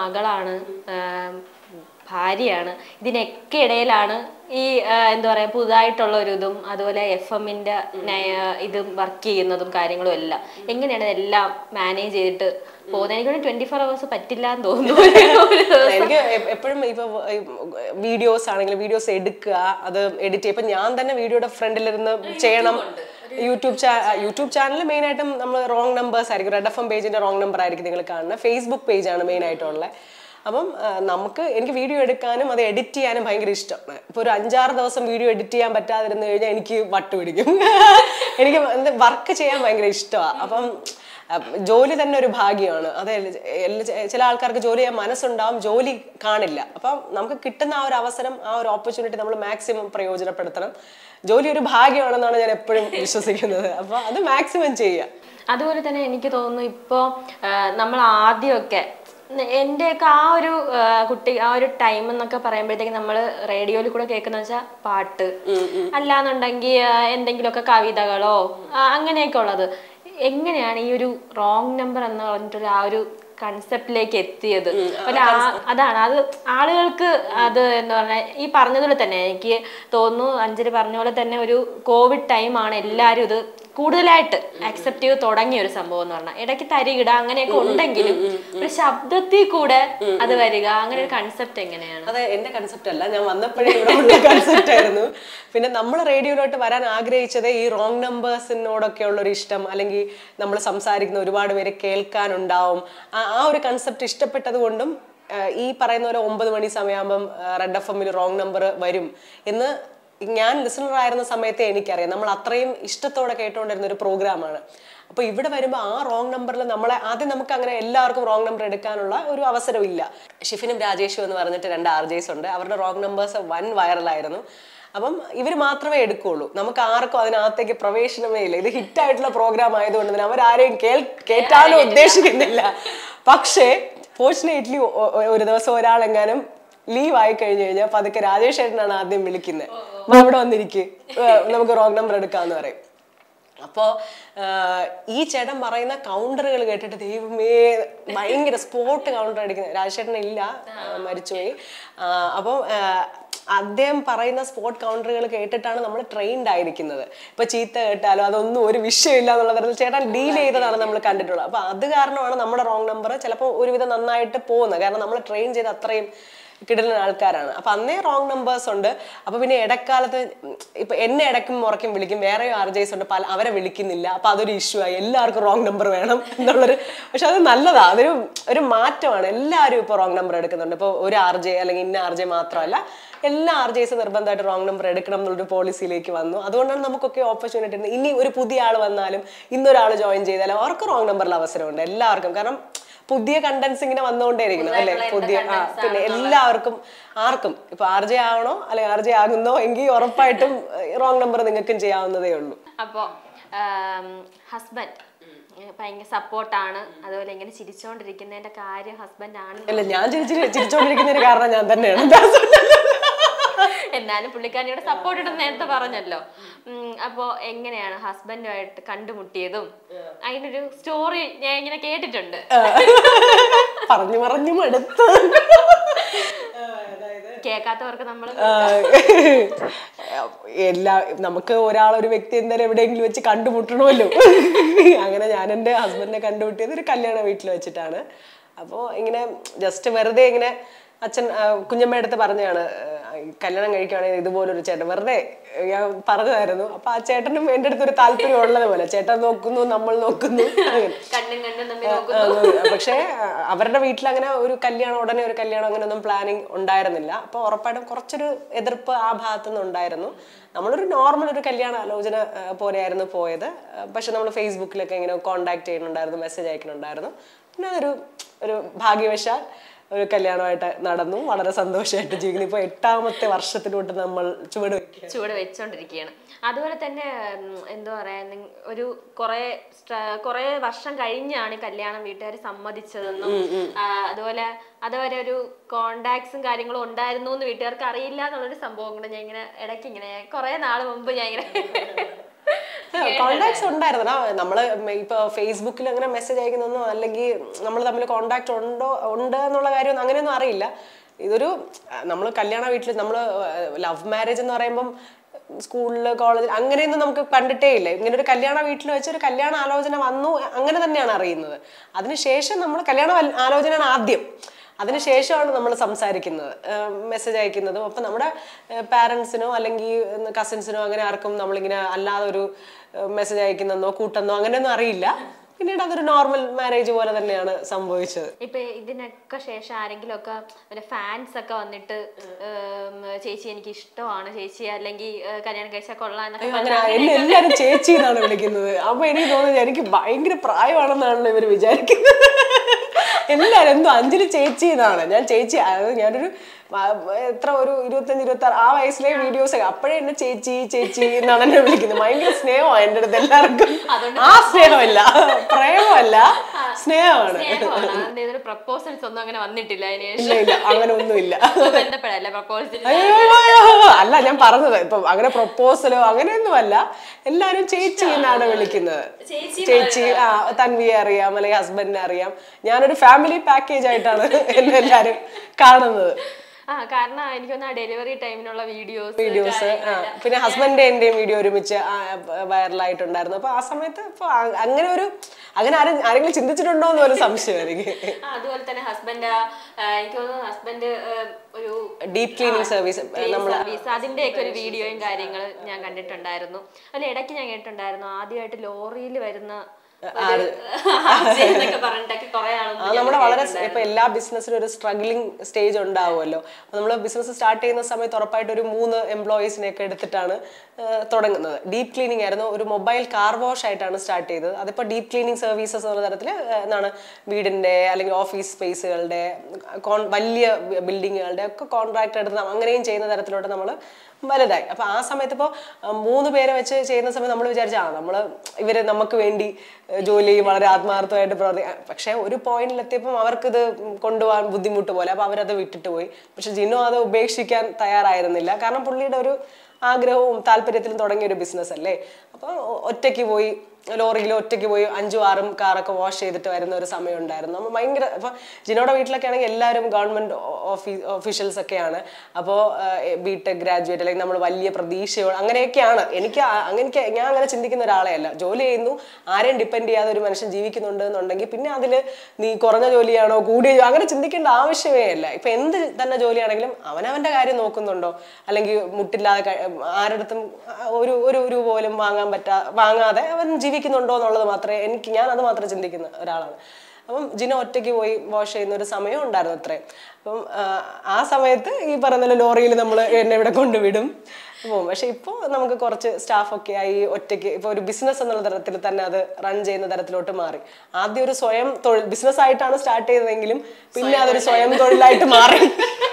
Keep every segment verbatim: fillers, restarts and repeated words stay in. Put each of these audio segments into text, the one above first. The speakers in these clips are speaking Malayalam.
മകളാണ്, ഭാര്യയാണ്. ഇതിനൊക്കെ ഇടയിലാണ് ഈ എന്താ പറയാ പുതുതായിട്ടുള്ള ഒരു ഇതും അതുപോലെ എഫ് എമ്മിന്റെ ഇതും വർക്ക് ചെയ്യുന്നതും കാര്യങ്ങളും എല്ലാം എങ്ങനെയാണ് ഇതെല്ലാം മാനേജ് ചെയ്തിട്ട് പോകുന്നത്? എനിക്ക് ട്വന്റി ഫോർ അവേഴ്സ് പറ്റില്ല എന്ന് തോന്നുന്നു. എനിക്ക് എപ്പോഴും ഇപ്പൊ വീഡിയോസ് ആണെങ്കിലും വീഡിയോസ് എടുക്കുക, അത് എഡിറ്റ് ചെയ്യുക. ഇപ്പൊ ഞാൻ തന്നെ വീഡിയോയുടെ ഫ്രണ്ടിലിരുന്ന് ചെയ്യണം. യൂട്യൂബ് ചാ യൂട്യൂബ് ചാനൽ മെയിൻ ആയിട്ടും നമ്മൾ റോങ് നമ്പേഴ്സ് ആയിരിക്കും. റെഡ് എഫ് എം പേജിന്റെ റോങ് നമ്പർ ആയിരിക്കും നിങ്ങൾ കാണുന്നത്. ഫേസ്ബുക്ക് പേജാണ് മെയിൻ ആയിട്ടുള്ളത്. അപ്പം നമുക്ക് എനിക്ക് വീഡിയോ എടുക്കാനും അത് എഡിറ്റ് ചെയ്യാനും ഭയങ്കര ഇഷ്ടമാണ്. ഇപ്പോൾ ഒരു അഞ്ചാറ് ദിവസം വീഡിയോ എഡിറ്റ് ചെയ്യാൻ പറ്റാതിരുന്നു കഴിഞ്ഞാൽ എനിക്ക് വട്ട് പിടിക്കും. എനിക്ക് വർക്ക് ചെയ്യാൻ ഭയങ്കര ഇഷ്ടമാണ്. അപ്പം ജോലി തന്നെ ഒരു ഭാഗ്യമാണ്. അതെ, ചില ആൾക്കാർക്ക് ജോലി ചെയ്യാൻ മനസ്സുണ്ടാവും, ജോലി കാണില്ല. അപ്പം നമുക്ക് കിട്ടുന്ന ആ ഒരു അവസരം, ആ ഒരു ഓപ്പർച്യൂണിറ്റി നമ്മൾ മാക്സിമം പ്രയോജനപ്പെടുത്തണം. ജോലി ഒരു ഭാഗ്യമാണെന്നാണ് ഞാൻ എപ്പോഴും വിശ്വസിക്കുന്നത്. അപ്പോൾ അത് മാക്സിമം ചെയ്യുക. അതുപോലെ തന്നെ എനിക്ക് തോന്നുന്നു ഇപ്പോൾ നമ്മൾ ആദ്യമൊക്കെ എന്റെയൊക്കെ ആ ഒരു കുട്ടി ആ ഒരു ടൈം എന്നൊക്കെ പറയുമ്പോഴത്തേക്ക് നമ്മൾ റേഡിയോയിൽ കൂടെ കേൾക്കുന്ന വെച്ചാൽ പാട്ട്, അല്ലാന്നുണ്ടെങ്കിൽ എന്തെങ്കിലുമൊക്കെ കവിതകളോ അങ്ങനെയൊക്കെ ഉള്ളത്. എങ്ങനെയാണ് ഈ ഒരു റോങ് നമ്പർ എന്ന് പറഞ്ഞിട്ടൊരു ആ ഒരു കൺസെപ്റ്റിലേക്ക് എത്തിയത്? അതാണ് അത് ആളുകൾക്ക് അത് എന്താ പറഞ്ഞാൽ ഈ പറഞ്ഞതുപോലെ തന്നെ എനിക്ക് തോന്നുന്നു അഞ്ജലി പറഞ്ഞ പോലെ തന്നെ ഒരു കോവിഡ് ടൈമാണ് എല്ലാവരും ഇത് കൂടുതലായിട്ട് അക്സെപ്റ്റ് ചെയ്ത് തുടങ്ങിയ ഒരു സംഭവം എന്ന് പറഞ്ഞാൽ. ഇടയ്ക്ക് തരികിട അങ്ങനെയൊക്കെ ഉണ്ടെങ്കിലും ഒരു ശബ്ദത്തിൽ കൂടെ അത് വരിക, അങ്ങനെ ഒരു കൺസെപ്റ്റ് എങ്ങനെയാണ്? അതെ, എന്റെ കൺസെപ്റ്റ് അല്ല, ഞാൻ വന്നപ്പോഴേ ഇവിടെ ഉള്ള കൺസെപ്റ്റ് ആയിരുന്നു. പിന്നെ നമ്മൾ റേഡിയോയിലോട്ട് വരാൻ ആഗ്രഹിച്ചത് ഈ റോങ് നമ്പേഴ്സിനോടൊക്കെ ഉള്ളൊരു ഇഷ്ടം, അല്ലെങ്കിൽ നമ്മൾ സംസാരിക്കുന്ന ഒരുപാട് പേര് കേൾക്കാനുണ്ടാവും, ആ ഒരു കൺസെപ്റ്റ് ഇഷ്ടപ്പെട്ടത് കൊണ്ടും ഈ പറയുന്ന പോലെ ഒമ്പത് മണി സമയമാകുമ്പം റെഡ് എഫ് എമ്മിൽ റോങ് നമ്പർ വരും എന്ന് ഞാൻ ലിസണർ ആയിരുന്ന സമയത്തെ എനിക്കറിയാം. നമ്മൾ അത്രയും ഇഷ്ടത്തോടെ കേട്ടുകൊണ്ടിരുന്ന ഒരു പ്രോഗ്രാമാണ്. അപ്പോൾ ഇവിടെ വരുമ്പോൾ ആ റോങ് നമ്പറിൽ നമ്മളെ ആദ്യം നമുക്ക് അങ്ങനെ എല്ലാവർക്കും റോങ് നമ്പർ എടുക്കാനുള്ള ഒരു അവസരം ഇല്ല. ഷിഫിനും രാജേഷും എന്ന് പറഞ്ഞിട്ട് രണ്ട് ആർ ജെസ് ഉണ്ട്. അവരുടെ റോങ് നമ്പേഴ്സ് വൻ വൈറലായിരുന്നു. അപ്പം ഇവർ മാത്രമേ എടുക്കുകയുള്ളൂ. നമുക്ക് ആർക്കും അതിനകത്തേക്ക് പ്രവേശനമേ ഇല്ല. ഇത് ഹിറ്റായിട്ടുള്ള പ്രോഗ്രാം ആയതുകൊണ്ട് തന്നെ അവരാരെയും കേൾ കേട്ടാനും ഉദ്ദേശിക്കുന്നില്ല. പക്ഷേ ഫോർച്ചുനേറ്റ്ലി ഒരു ദിവസം ഒരാളെങ്ങാനും ലീവ് ആയി കഴിഞ്ഞു കഴിഞ്ഞാൽ പതുക്കെ രാജേഷ് ചേട്ടനാണ് ആദ്യം വിളിക്കുന്നത്. അവിടെ വന്നിരിക്കും, നമുക്ക് റോങ് നമ്പർ എടുക്കാന്ന് പറയും. അപ്പോൾ ഈ ചേട്ടൻ പറയുന്ന കൗണ്ടറുകൾ കേട്ടിട്ട് ദൈവമേ ഭയങ്കര സ്പോട്ട് കൗണ്ടർ അടിക്കുന്നത്. രാജേഷ് ഇല്ല, മരിച്ചുപോയി. അപ്പം അദ്ദേഹം പറയുന്ന സ്പോട്ട് കൗണ്ടറുകൾ കേട്ടിട്ടാണ് നമ്മൾ ട്രെയിൻഡ് ആയിരിക്കുന്നത്. ഇപ്പൊ ചീത്ത കേട്ടാലോ അതൊന്നും ഒരു വിഷയമില്ല എന്നുള്ള തരത്തിൽ ചേട്ടൻ ഡീൽ ചെയ്തതാണ് നമ്മൾ കണ്ടിട്ടുള്ളത്. അപ്പൊ അത് കാരണമാണ് നമ്മുടെ റോങ് നമ്പർ ചിലപ്പോൾ ഒരുവിധം നന്നായിട്ട് പോകുന്നത്. കാരണം നമ്മൾ ട്രെയിൻ ചെയ്ത് അത്രയും കിടലുന്ന ആൾക്കാരാണ്. അപ്പൊ അന്നേ റോങ് നമ്പേഴ്സ് ഉണ്ട്. അപ്പൊ പിന്നെ ഇടക്കാലത്ത് ഇപ്പൊ എന്നെ ഇടയ്ക്കും മുറയ്ക്കും വിളിക്കും, വേറെ ആർ ജെസ് ഉണ്ട്, പല അവരെ വിളിക്കുന്നില്ല. അപ്പൊ അതൊരു ഇഷ്യൂ ആയി, എല്ലാവർക്കും റോങ് നമ്പർ വേണം എന്നുള്ളൊരു. പക്ഷെ അത് നല്ലതാ, അതൊരു ഒരു മാറ്റമാണ്. എല്ലാവരും ഇപ്പൊ റോങ് നമ്പർ എടുക്കുന്നുണ്ട്. ഇപ്പൊ ഒരു ആർ ജെ അല്ലെങ്കിൽ ഇന്ന ആർ ജെ മാത്രമല്ല, എല്ലാ ആർ ജെസ് നിർബന്ധമായിട്ട് റോങ് നമ്പർ എടുക്കണം എന്നുള്ളൊരു പോളിസിയിലേക്ക് വന്നു. അതുകൊണ്ടാണ് നമുക്കൊക്കെ ഓപ്പർച്യൂണിറ്റി ഉണ്ട്. ഇനി ഒരു പുതിയ ആൾ വന്നാലും ഇന്നൊരാൾ ജോയിൻ ചെയ്താലും അവർക്ക് റോങ് നമ്പറിൽ അവസരമുണ്ട് എല്ലാവർക്കും. കാരണം പുതിയ കണ്ടന്റ്സ് ഇങ്ങനെ വന്നുകൊണ്ടേയിരിക്കുന്നു അല്ലെ, പുതിയ ആ പിന്നെ എല്ലാവർക്കും ആർക്കും ഇപ്പൊ ആർ ജെ ആവണോ അല്ലെങ്കിൽ ആർ ജെ ആകുന്നോ എങ്കിൽ ഉറപ്പായിട്ടും റോങ് നമ്പർ നിങ്ങൾക്കും ചെയ്യാവുന്നതേ ഉള്ളൂ. അപ്പോ ഹസ്ബൻഡ് ഭയങ്കര സപ്പോർട്ടാണ്, അതുപോലെ ഇങ്ങനെ ചിരിച്ചോണ്ടിരിക്കുന്നതിന്റെ കാര്യം ഹസ്ബൻഡ് ആണ്. അല്ല, ഞാൻ ചിരിച്ചു ചിരിച്ചോണ്ടിരിക്കുന്നതിന് കാരണം ഞാൻ തന്നെയാണ്. എന്നാലും പുള്ളിക്കാരിയുടെ സപ്പോർട്ട് ഇട്ട് നേരത്തെ പറഞ്ഞല്ലോ. അപ്പോ എങ്ങനെയാണ് ഹസ്ബൻഡുമായിട്ട് കണ്ടുമുട്ടിയതും അതിനൊരു സ്റ്റോറി ഞാൻ ഇങ്ങനെ കേട്ടിട്ടുണ്ട്. പറഞ്ഞു പറഞ്ഞു മടുത്തു. കേൾക്കാത്തവർക്ക് നമ്മൾ എല്ലാ നമുക്ക് ഒരാളൊരു വ്യക്തി എന്തായാലും എവിടെയെങ്കിലും വെച്ച് കണ്ടുമുട്ടണമല്ലോ. അങ്ങനെ ഞാൻ എൻ്റെ ഹസ്ബൻഡിനെ കണ്ടുമുട്ടിയത് ഒരു കല്യാണ വീട്ടിൽ വെച്ചിട്ടാണ്. അപ്പോൾ ഇങ്ങനെ ജസ്റ്റ് വെറുതെ ഇങ്ങനെ അച്ഛൻ കുഞ്ഞമ്മ അടുത്ത് പറഞ്ഞാണ് കല്യാണം കഴിക്കുകയാണെങ്കിൽ ഇതുപോലൊരു ചേട്ടൻ വെറുതെ ഞാൻ പറഞ്ഞതായിരുന്നു. അപ്പൊ ആ ചേട്ടനും എൻ്റെ അടുത്ത് ഒരു താല്പര്യം ഉള്ളത് പോലെ, ചേട്ടൻ നോക്കുന്നു നമ്മൾ നോക്കുന്നു. പക്ഷെ അവരുടെ വീട്ടിൽ അങ്ങനെ ഒരു കല്യാണം ഉടനെ ഒരു കല്യാണം അങ്ങനെ ഒന്നും പ്ലാനിങ് ഉണ്ടായിരുന്നില്ല. അപ്പൊ ഉറപ്പായിട്ടും കുറച്ചൊരു എതിർപ്പ് ആ ഭാഗത്തുനിന്ന് ഉണ്ടായിരുന്നു. നമ്മളൊരു നോർമൽ ഒരു കല്യാണ ആലോചന പോലെയായിരുന്നു പോയത്. പക്ഷെ നമ്മൾ ഫേസ്ബുക്കിലൊക്കെ ഇങ്ങനെ കോണ്ടാക്ട് ചെയ്യുന്നുണ്ടായിരുന്നു, മെസ്സേജ് അയക്കുന്നുണ്ടായിരുന്നു. പിന്നെ അതൊരു ഒരു ഭാഗ്യവശാൽ ഒരു കല്യാണമായിട്ട് നടന്നു. വളരെ സന്തോഷമായിട്ട് ജീവിക്കുന്നു. ഇപ്പൊ എട്ടാമത്തെ വർഷത്തിലോട്ട് നമ്മൾ ചുവട് ചുവട് വെച്ചോണ്ടിരിക്കുകയാണ്. അതുപോലെ തന്നെ എന്താ പറയാ, ഒരു കുറെ കുറെ വർഷം കഴിഞ്ഞാണ് കല്യാണം വീട്ടുകാർ സമ്മതിച്ചതെന്നും അതുപോലെ അതുവരെ ഒരു കോണ്ടാക്ട്സും കാര്യങ്ങളും ഉണ്ടായിരുന്നു എന്ന് വീട്ടുകാർക്ക് അറിയില്ല എന്നുള്ളൊരു സംഭവം കൂടെ ഞാൻ ഇങ്ങനെ ഇടയ്ക്ക് ഇങ്ങനെ കുറെ നാൾ മുമ്പ് ഞാൻ ഇങ്ങനെ കോണ്ടാക്ട്സ് ഉണ്ടായിരുന്നു. നമ്മള് ഇപ്പൊ ഫേസ്ബുക്കിൽ അങ്ങനെ മെസ്സേജ് അയക്കുന്നൊന്നും അല്ലെങ്കിൽ നമ്മൾ തമ്മിൽ കോണ്ടാക്ട് ഉണ്ടോ ഉണ്ട് എന്നുള്ള കാര്യം അങ്ങനെയൊന്നും അറിയില്ല. ഇതൊരു നമ്മൾ കല്യാണ വീട്ടിൽ നമ്മൾ ലവ് മാരേജ് എന്ന് പറയുമ്പം സ്കൂളിൽ കോളേജിൽ അങ്ങനെയൊന്നും നമുക്ക് കണ്ടിട്ടേ ഇല്ല. ഇങ്ങനെ ഒരു കല്യാണ വീട്ടിൽ വെച്ച് ഒരു കല്യാണ ആലോചന വന്നു അങ്ങനെ തന്നെയാണ് അറിയുന്നത്. അതിനുശേഷം നമ്മൾ കല്യാണ ആലോചനയാണ് ആദ്യം, അതിനുശേഷമാണ് നമ്മൾ സംസാരിക്കുന്നത്, മെസ്സേജ് അയക്കുന്നതും. അപ്പം നമ്മുടെ പാരൻസിനോ അല്ലെങ്കിൽ കസിൻസിനോ അങ്ങനെ ആർക്കും നമ്മളിങ്ങനെ അല്ലാതെ ഒരു മെസ്സേജ് അയക്കുന്നതെന്നോ കൂട്ടെന്നോ അങ്ങനെയൊന്നും അറിയില്ല. പിന്നീട് അതൊരു നോർമൽ മാരേജ് പോലെ തന്നെയാണ് സംഭവിച്ചത്. ഇപ്പൊ ഇതിനൊക്കെ ശേഷം ആരെങ്കിലും ഒക്കെ ഫാൻസ് ഒക്കെ വന്നിട്ട് ചേച്ചി എനിക്ക് ഇഷ്ടമാണ് ചേച്ചി അല്ലെങ്കിൽ കല്യാണം കഴിച്ചാൽ കൊള്ളാം എന്നൊക്കെ എന്നെ എല്ലാരും ചേച്ചി എന്നാണ് വിളിക്കുന്നത്. അപ്പൊ എനിക്ക് തോന്നുന്നത് എനിക്ക് ഭയങ്കര പ്രായമാണെന്നാണല്ലോ ഇവര് വിചാരിക്കുന്നത്. എല്ലാരും എന്തോ അഞ്ജലി ചേച്ചി എന്നാണ്. ഞാൻ ചേച്ചി ഞാനൊരു എത്ര ഒരു ഇരുപത്തഞ്ച് ഇരുപത്തി ആറ് ആ വയസ്സിലെ വീഡിയോസ് അപ്പോഴേ എന്നെ ചേച്ചി ചേച്ചി എന്നാണ് എന്നെ വിളിക്കുന്നത്. ഭയങ്കര സ്നേഹമാണ് എൻ്റെ അടുത്ത് എല്ലാവർക്കും. ആ സ്നേഹമല്ല, പ്രേമമല്ല, സ്നേഹമാണ്. പ്രപ്പോസൽസ് ഒന്നും അങ്ങനെ വന്നിട്ടില്ല, ഇല്ല ഇല്ല അങ്ങനെ ഒന്നുമില്ല. പ്രപ്പോസൽ അല്ല ഞാൻ പറഞ്ഞത് ഇപ്പൊ അങ്ങനെ പ്രപ്പോസലോ അങ്ങനെയൊന്നും അല്ല. എല്ലാരും ചേച്ചി എന്നാണ് വിളിക്കുന്നത്. ചേച്ചി ആ തൻവിയെ അറിയാം അല്ലെങ്കിൽ ഹസ്ബൻഡിനെ അറിയാം. ഞാനൊരു ഫാമിലി പാക്കേജ് ആയിട്ടാണ് എന്നെ എല്ലാരും കാണുന്നത്. ആ കാരണം എനിക്കൊന്ന് ഡെലിവറി ടൈമിനുള്ള വീഡിയോസ് വീഡിയോസ് പിന്നെ ഹസ്ബൻഡ് എന്റെയും വീഡിയോ ഒരുമിച്ച് വൈറലായിട്ടുണ്ടായിരുന്നു. അപ്പൊ ആ സമയത്ത് ഇപ്പൊ അങ്ങനെ ഒരു അങ്ങനെ ആരും ആരെങ്കിലും ചിന്തിച്ചിട്ടുണ്ടോ എന്ന് ഒരു സംശയം എനിക്ക്. അതുപോലെ തന്നെ ഹസ്ബൻഡ് എനിക്ക് തോന്നുന്നു ഹസ്ബൻഡ് ഒരു ഡീപ് ക്ലീനിങ് സർവീസ് അതിന്റെ ഒക്കെ ഒരു വീഡിയോയും കാര്യങ്ങൾ ഞാൻ കണ്ടിട്ടുണ്ടായിരുന്നു. അല്ല ഇടയ്ക്ക് ഞാൻ കേട്ടിട്ടുണ്ടായിരുന്നു ആദ്യമായിട്ട് ലോറിയിൽ വരുന്ന നമ്മുടെ വളരെ ഇപ്പൊ എല്ലാ ബിസിനസ്സിലും ഒരു സ്ട്രഗ്ലിംഗ് സ്റ്റേജ് ഉണ്ടാവുമല്ലോ. നമ്മൾ ബിസിനസ് സ്റ്റാർട്ട് ചെയ്യുന്ന സമയത്ത് ഉറപ്പായിട്ട് ഒരു മൂന്ന് എംപ്ലോയീസിനെ ഒക്കെ എടുത്തിട്ടാണ് തുടങ്ങുന്നത്. ഡീപ് ക്ലീനിങ് ആയിരുന്നു. ഒരു മൊബൈൽ കാർ വാഷ് ആയിട്ടാണ് സ്റ്റാർട്ട് ചെയ്തത്. അതിപ്പോൾ ഡീപ് ക്ലീനിങ് സർവീസസ് എന്ന തരത്തിൽ എന്താണ് വീടിന്റെ അല്ലെങ്കിൽ ഓഫീസ് സ്പേസുകളുടെ വലിയ ബിൽഡിങ്ങുകളുടെ ഒക്കെ കോൺട്രാക്ട് എടുത്ത് അങ്ങനെയും ചെയ്യുന്ന തരത്തിലോട്ട് നമ്മൾ വലുതായി. അപ്പൊ ആ സമയത്ത് ഇപ്പോൾ മൂന്ന് പേരെ വെച്ച് ചെയ്യുന്ന സമയത്ത് നമ്മൾ വിചാരിച്ച ആ നമ്മൾ ഇവര് നമുക്ക് വേണ്ടി ജോലി വളരെ ആത്മാർത്ഥമായിട്ട് പ്രവർത്തിക്കാം. പക്ഷെ ഒരു പോയിന്റിലെത്തിയപ്പം അവർക്കിത് കൊണ്ടുപോകാൻ ബുദ്ധിമുട്ട് പോലെ. അപ്പൊ അവരത് വിട്ടിട്ട് പോയി. പക്ഷെ ജിനു അത് ഉപേക്ഷിക്കാൻ തയ്യാറായിരുന്നില്ല. കാരണം പുള്ളിയുടെ ഒരു ആഗ്രഹവും താല്പര്യത്തിലും തുടങ്ങിയ ഒരു ബിസിനസ് അല്ലേ. അപ്പൊ ഒറ്റയ്ക്ക് പോയി ലോറിയിൽ ഒറ്റയ്ക്ക് പോയി അഞ്ചും ആറും കാറൊക്കെ വാഷ് ചെയ്തിട്ട് വരുന്ന ഒരു സമയം ഉണ്ടായിരുന്നു. നമ്മൾ ഭയങ്കര ഇപ്പൊ ജിനോയുടെ വീട്ടിലൊക്കെ ആണെങ്കിൽ എല്ലാവരും ഗവൺമെന്റ് ഓഫീസ് ഓഫീഷ്യൽസ് ഒക്കെയാണ്. അപ്പോൾ ബി ടെക് ഗ്രാജുവേറ്റ് അല്ലെങ്കിൽ നമ്മൾ വലിയ പ്രതീക്ഷയോട് അങ്ങനെയൊക്കെയാണ്. എനിക്ക് അങ്ങനെ ഞാൻ അങ്ങനെ ചിന്തിക്കുന്ന ഒരാളെ അല്ല. ജോലി ചെയ്യുന്നു, ആരെയും ഡിപ്പെൻഡ് ചെയ്യാതെ ഒരു മനുഷ്യൻ ജീവിക്കുന്നുണ്ട് എന്നുണ്ടെങ്കിൽ പിന്നെ അതിൽ നീ കുറഞ്ഞ ജോലിയാണോ കൂടിയ അങ്ങനെ ചിന്തിക്കേണ്ട ആവശ്യമേ അല്ല. ഇപ്പൊ എന്ത് തന്നെ ജോലിയാണെങ്കിലും അവനവന്റെ കാര്യം നോക്കുന്നുണ്ടോ അല്ലെങ്കിൽ മുട്ടില്ലാതെ ആരുടെ ഒരു ഒരു രൂപ പോലും വാങ്ങാൻ പറ്റാ വാങ്ങാതെ അവൻ ജീവിക്കുന്നുണ്ടോ എന്നുള്ളത് മാത്രമേ എനിക്ക് ഞാൻ അത് മാത്രം ചിന്തിക്കുന്ന ഒരാളാണ്. അപ്പം ജിനോ ഒറ്റയ്ക്ക് പോയി വാഷ് ചെയ്യുന്ന ഒരു സമയം ഉണ്ടായിരുന്നു അത്രയും. അപ്പം ആ സമയത്ത് ഈ പറയുന്ന ലോറിയിൽ നമ്മൾ എന്നെ ഇവിടെ കൊണ്ടുവിടും പോകും. പക്ഷെ ഇപ്പോൾ നമുക്ക് കുറച്ച് സ്റ്റാഫൊക്കെ ആയി ഒറ്റയ്ക്ക് ഇപ്പോൾ ഒരു ബിസിനസ് എന്നുള്ള തരത്തിൽ തന്നെ അത് റൺ ചെയ്യുന്ന തരത്തിലോട്ട് മാറി. ആദ്യം ഒരു സ്വയം തൊഴിൽ ബിസിനസ് ആയിട്ടാണ് സ്റ്റാർട്ട് ചെയ്തതെങ്കിലും പിന്നെ അതൊരു സ്വയം തൊഴിലായിട്ട് മാറി.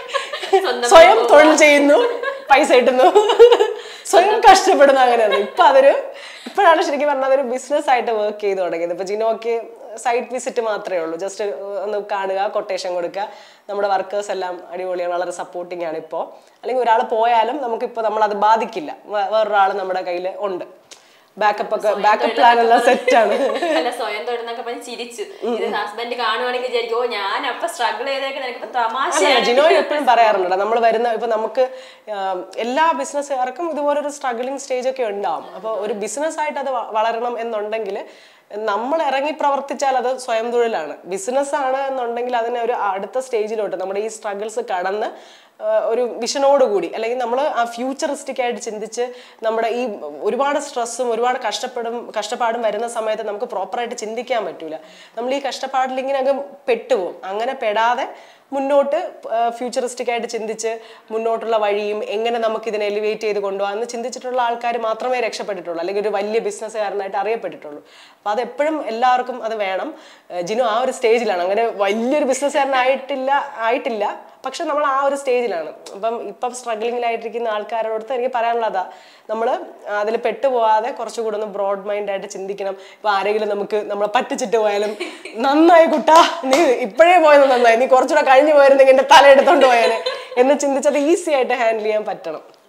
സ്വയം തൊഴിൽ ചെയ്യുന്നു, പൈസ കിട്ടുന്നു, സ്വയം കഷ്ടപ്പെടുന്നു, അങ്ങനെയാണ്. ഇപ്പൊ അതൊരു ഇപ്പോഴാണ് ശരിക്കും പറഞ്ഞാൽ അതൊരു ബിസിനസ് ആയിട്ട് വർക്ക് ചെയ്ത് തുടങ്ങിയത്. ഇപ്പൊ ജിനോക്ക് സൈറ്റ് വിസിറ്റ് മാത്രമേ ഉള്ളൂ. ജസ്റ്റ് ഒന്ന് കാണുക, കൊട്ടേഷൻ കൊടുക്കുക. നമ്മുടെ വർക്കേഴ്സ് എല്ലാം അടിപൊളിയാണ്, വളരെ സപ്പോർട്ടിങ് ആണ് ഇപ്പോൾ. അല്ലെങ്കിൽ ഒരാൾ പോയാലും നമുക്കിപ്പോൾ നമ്മളത് ബാധിക്കില്ല. വേറൊരാൾ നമ്മുടെ കയ്യിൽ ഉണ്ട്. ബാക്കപ്പ് ഒക്കെ ബാക്കപ്പ് പ്ലാൻ എല്ലാം സെറ്റ് ആണ്. സ്വയം തൊഴിലെന്നൊക്കെ ചിരിച്ചു ഹസ്ബൻഡ് കാണുവാണെങ്കിൽ വിചാരിക്കും ഓ ഞാൻ അപ്പൊ സ്ട്രഗിൾ ചെയ്തേക്ക് തമാശ. ജിനോയ് എപ്പോഴും പറയാറുണ്ട് നമ്മൾ വരുന്ന ഇപ്പൊ നമുക്ക് എല്ലാ ബിസിനസ്സുകാർക്കും ഇതുപോലൊരു സ്ട്രഗിളിങ് സ്റ്റേജ് ഒക്കെ ഉണ്ടാവും. അപ്പോൾ ഒരു ബിസിനസ് ആയിട്ട് അത് വളരണം എന്നുണ്ടെങ്കിൽ നമ്മൾ ഇറങ്ങി പ്രവർത്തിച്ചാൽ അത് സ്വയം തൊഴിലാണ്. ബിസിനസ് ആണ് എന്നുണ്ടെങ്കിൽ അതിനെ ഒരു അടുത്ത സ്റ്റേജിലോട്ട് നമ്മുടെ ഈ സ്ട്രഗിൾസ് കടന്ന് ഒരു വിഷനോടുകൂടി അല്ലെങ്കിൽ നമ്മൾ ആ ഫ്യൂച്ചറിസ്റ്റിക് ആയിട്ട് ചിന്തിച്ച് നമ്മുടെ ഈ ഒരുപാട് സ്ട്രെസ്സും ഒരുപാട് കഷ്ടപ്പെടും കഷ്ടപ്പാടും വരുന്ന സമയത്ത് നമുക്ക് പ്രോപ്പറായിട്ട് ചിന്തിക്കാൻ പറ്റൂല. നമ്മൾ ഈ കഷ്ടപ്പാടിൽ ഇങ്ങനെ അങ്ങ് പെട്ടുപോകും. അങ്ങനെ പെടാതെ മുന്നോട്ട് ഫ്യൂച്ചറിസ്റ്റിക് ആയിട്ട് ചിന്തിച്ച് മുന്നോട്ടുള്ള വഴിയും എങ്ങനെ നമുക്ക് ഇതിനെ എലിവേറ്റ് ചെയ്ത് കൊണ്ടുപോകാമെന്ന് ചിന്തിച്ചിട്ടുള്ള ആൾക്കാർ മാത്രമേ രക്ഷപ്പെട്ടിട്ടുള്ളൂ, അല്ലെങ്കിൽ ഒരു വലിയ ബിസിനസ്സുകാരനായിട്ട് അറിയപ്പെട്ടിട്ടുള്ളൂ. അപ്പോൾ അതെപ്പോഴും എല്ലാവർക്കും അത് വേണം. ജിനു ആ ഒരു സ്റ്റേജിലാണ്. അങ്ങനെ വലിയൊരു ബിസിനസ്സുകാരനായിട്ടില്ല ആയിട്ടില്ല പക്ഷെ നമ്മൾ ആ ഒരു സ്റ്റേജിലാണ്. അപ്പം ഇപ്പം സ്ട്രഗ്ലിങ്ങിലായിട്ടിരിക്കുന്ന ആൾക്കാരോടത്ത് എനിക്ക് പറയാനുള്ളതാ, നമ്മൾ അതിൽ പെട്ടുപോകാതെ കുറച്ചുകൂടെ ഒന്ന് ബ്രോഡ് മൈൻഡ് ആയിട്ട് ചിന്തിക്കണം. ഇപ്പം ആരെങ്കിലും നമുക്ക് നമ്മളെ പറ്റിച്ചിട്ട് പോയാലും നന്നായി കുട്ടാ നീ ഇപ്പോഴേ പോയത് നന്നായി, നീ കുറച്ചുകൂടെ കഴിഞ്ഞു പോയിരുന്നെങ്കിൽ എൻ്റെ തല എടുത്തോണ്ട് പോയാൽ എന്ന് ചിന്തിച്ചത് ഈസി ആയിട്ട് ഹാൻഡിൽ ചെയ്യാൻ പറ്റണം.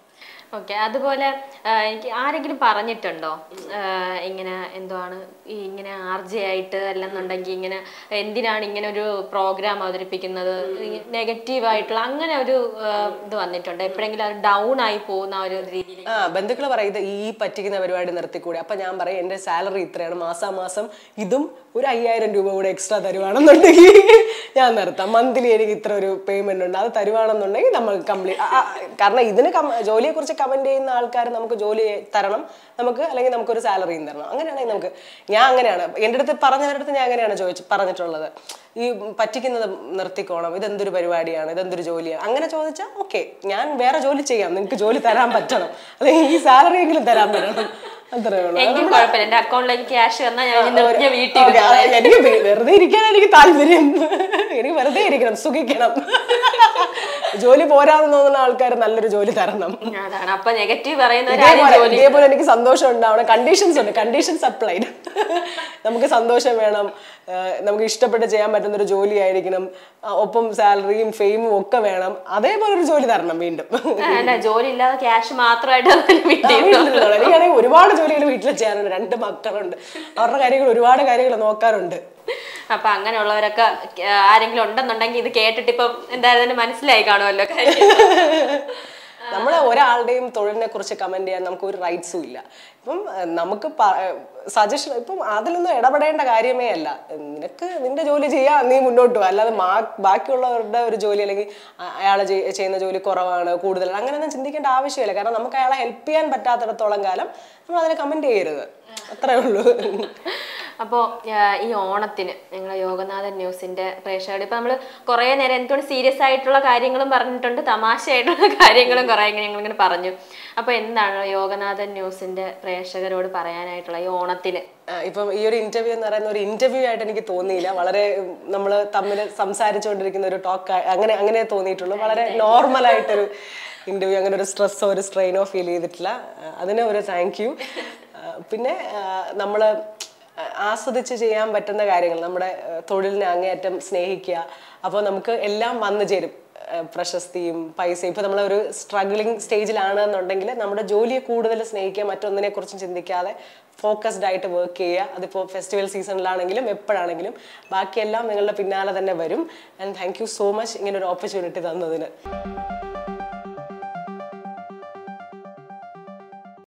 ഓക്കെ. അതുപോലെ എനിക്ക് ആരെങ്കിലും പറഞ്ഞിട്ടുണ്ടോ ഇങ്ങനെ എന്തുവാണ് ഈ ഇങ്ങനെ ആർ ജെ ആയിട്ട് അല്ലെന്നുണ്ടെങ്കിൽ ഇങ്ങനെ എന്തിനാണ് ഇങ്ങനെ ഒരു പ്രോഗ്രാം അവതരിപ്പിക്കുന്നത്, നെഗറ്റീവ് ആയിട്ടുള്ള അങ്ങനെ ഒരു ഇത് വന്നിട്ടുണ്ടോ എപ്പോഴെങ്കിലും? അത് ഡൗൺ ആയി പോകുന്ന ഒരു രീതിയിൽ ആ ബന്ധുക്കൾ പറയുന്നത് ഈ പറ്റിക്കുന്ന പരിപാടി നിർത്തിക്കൂടെ. അപ്പൊ ഞാൻ പറയും എന്റെ സാലറി ഇത്രയാണ്, മാസാമാസം ഇതും ഒരു അയ്യായിരം രൂപ കൂടെ എക്സ്ട്രാ തരുവാണെന്നുണ്ടെങ്കിൽ ഞാൻ നിർത്താം. മന്ത്ലി എനിക്ക് ഇത്ര ഒരു പേയ്മെന്റ് ഉണ്ട്, അത് തരുവാണെന്നുണ്ടെങ്കിൽ നമ്മൾ കംപ്ലീറ്റ്. കാരണം ഇതിന് ജോലിയെ കുറിച്ച് കമന്റ് ചെയ്യുന്ന ആൾക്കാർ നമുക്ക് ജോലി തരണം നമുക്ക്, അല്ലെങ്കിൽ നമുക്കൊരു സാലറിയും തരണം. അങ്ങനെയാണെങ്കിൽ നമുക്ക്, ഞാൻ അങ്ങനെയാണ് എൻ്റെ അടുത്ത് പറഞ്ഞവരുടെ അടുത്ത് ഞാൻ അങ്ങനെയാണ് ചോദിച്ചു പറഞ്ഞിട്ടുള്ളത്. ഈ പറ്റിക്കുന്നത് നിർത്തിക്കോണം, ഇതെന്തൊരു പരിപാടിയാണ്, ഇതെന്തൊരു ജോലിയാണ്, അങ്ങനെ ചോദിച്ചാൽ ഓക്കെ ഞാൻ വേറെ ജോലി ചെയ്യാം, നിങ്ങൾക്ക് ജോലി തരാൻ പറ്റണം, അല്ലെങ്കിൽ ഈ സാലറി എങ്കിലും തരാൻ പറ്റണം, അത്രേ ഉള്ളൂ. എനിക്ക് വെറുതെ ഇരിക്കാൻ എനിക്ക് താല്പര്യം, എനിക്ക് വെറുതെ ഇരിക്കണം, സുഖിക്കണം. ജോലി പോരാന്ന് തോന്നുന്ന ആൾക്കാർ നല്ലൊരു ജോലി തരണം. ഇതേപോലെ എനിക്ക് സന്തോഷം ഉണ്ടാവണം. കണ്ടീഷൻസ് ഉണ്ട്, കണ്ടീഷൻസ് അപ്ലൈഡ്. നമുക്ക് സന്തോഷം വേണം, നമുക്ക് ഇഷ്ടപ്പെട്ട് ചെയ്യാൻ പറ്റുന്ന ഒരു ജോലി ആയിരിക്കണം, ഒപ്പം സാലറിയും ഫെയിമും ഒക്കെ വേണം. അതേപോലെ ഒരു ജോലി തരണം വീണ്ടും. ജോലി ഇല്ലാതെ ക്യാഷ് മാത്രമായിട്ട് എനിക്കാണെങ്കിൽ ഒരുപാട് ജോലികൾ വീട്ടിൽ ചെയ്യാറുണ്ട്, രണ്ട് മക്കളുണ്ട്, അവരുടെ കാര്യങ്ങൾ ഒരുപാട് കാര്യങ്ങൾ നോക്കാറുണ്ട്. അപ്പൊ അങ്ങനെയുള്ളവരൊക്കെ ആരെങ്കിലും ഉണ്ടെന്നുണ്ടെങ്കിൽ ഇത് കേട്ടിട്ട് ഇപ്പം എന്തായാലും മനസ്സിലായി കാണുമല്ലോ. നമ്മൾ ഒരാളുടെയും തൊഴിലിനെ കുറിച്ച് കമന്റ് ചെയ്യാൻ നമുക്ക് ഒരു റൈറ്റ്സും ഇല്ല. ഇപ്പം നമുക്ക് സജഷൻ ഇപ്പം അതിലൊന്നും ഇടപെടേണ്ട കാര്യമേ അല്ല. നിനക്ക് നിന്റെ ജോലി ചെയ്യാ, നീ മുന്നോട്ട് പോകുക. അല്ലാതെ ബാക്കിയുള്ളവരുടെ ഒരു ജോലി അല്ലെങ്കിൽ അയാൾ ചെയ്യുന്ന ജോലി കുറവാണ് കൂടുതലാണ് അങ്ങനെയൊന്നും ചിന്തിക്കേണ്ട ആവശ്യമില്ല. കാരണം നമുക്ക് അയാളെ ഹെൽപ്പ് ചെയ്യാൻ പറ്റാത്തിടത്തോളം കാലം നമ്മൾ അതിനെ കമന്റ് ചെയ്യരുത്, അത്രേ ഉള്ളൂ. അപ്പോൾ ഈ ഓണത്തിന് ഞങ്ങൾ യോഗനാഥൻ ന്യൂസിന്റെ പ്രേക്ഷകർ ഇപ്പൊ നമ്മൾ കുറെ നേരം എനിക്കൊണ്ട് സീരിയസ് ആയിട്ടുള്ള കാര്യങ്ങളും പറഞ്ഞിട്ടുണ്ട്, തമാശയായിട്ടുള്ള കാര്യങ്ങളും കുറെ ഞങ്ങളിങ്ങനെ പറഞ്ഞു. അപ്പൊ എന്താണ് യോഗനാഥൻ ന്യൂസിന്റെ പ്രേക്ഷകരോട് പറയാനായിട്ടുള്ള ഈ ഓണത്തിന്? ഇപ്പം ഈ ഒരു ഇന്റർവ്യൂ എന്ന് പറയുന്ന ഒരു ഇന്റർവ്യൂ ആയിട്ട് എനിക്ക് തോന്നിയില്ല. വളരെ നമ്മൾ തമ്മിൽ സംസാരിച്ചുകൊണ്ടിരിക്കുന്ന ഒരു ടോക്ക് അങ്ങനെ അങ്ങനെ തോന്നിയിട്ടുള്ളൂ. വളരെ നോർമൽ ആയിട്ടൊരു ഇന്റർവ്യൂ, അങ്ങനെ ഒരു സ്ട്രെസ്സോ ഒരു സ്ട്രെയിനോ ഫീൽ ചെയ്തിട്ടില്ല. അതിന് ഒരു താങ്ക് യു. പിന്നെ നമ്മൾ ആസ്വദിച്ച് ചെയ്യാൻ പറ്റുന്ന കാര്യങ്ങൾ, നമ്മുടെ തൊഴിലിനെ അങ്ങേയറ്റം സ്നേഹിക്കുക. അപ്പോൾ നമുക്ക് എല്ലാം വന്നു ചേരും, പ്രശസ്തിയും പൈസയും. ഇപ്പോൾ നമ്മളൊരു സ്ട്രഗ്ലിംഗ് സ്റ്റേജിലാണ് എന്നുണ്ടെങ്കിൽ നമ്മുടെ ജോലിയെ കൂടുതൽ സ്നേഹിക്കുക, മറ്റൊന്നിനെ കുറിച്ചും ചിന്തിക്കാതെ ഫോക്കസ്ഡ് ആയിട്ട് വർക്ക് ചെയ്യുക. അതിപ്പോൾ ഫെസ്റ്റിവൽ സീസണിലാണെങ്കിലും എപ്പോഴാണെങ്കിലും ബാക്കിയെല്ലാം നിങ്ങളുടെ പിന്നാലെ തന്നെ വരും. And thank you so much ഇങ്ങനെ ഒരു ഓപ്പർച്യൂണിറ്റി തന്നതിന്.